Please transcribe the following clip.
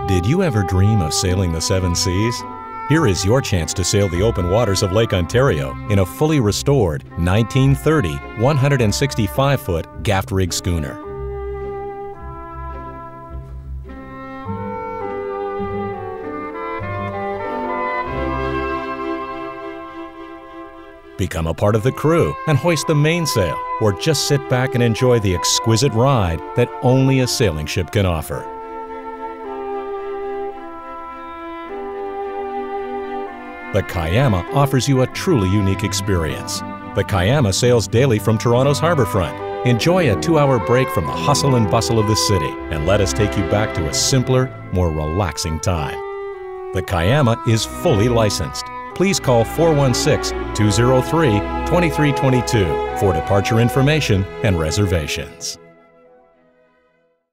Did you ever dream of sailing the seven seas? Here is your chance to sail the open waters of Lake Ontario in a fully restored 1930 165-foot gaff rig schooner. Become a part of the crew and hoist the mainsail, or just sit back and enjoy the exquisite ride that only a sailing ship can offer. The Kiama offers you a truly unique experience. The Kiama sails daily from Toronto's harborfront. Enjoy a 2-hour break from the hustle and bustle of the city, and let us take you back to a simpler, more relaxing time. The Kiama is fully licensed. Please call 416-203-2322 for departure information and reservations.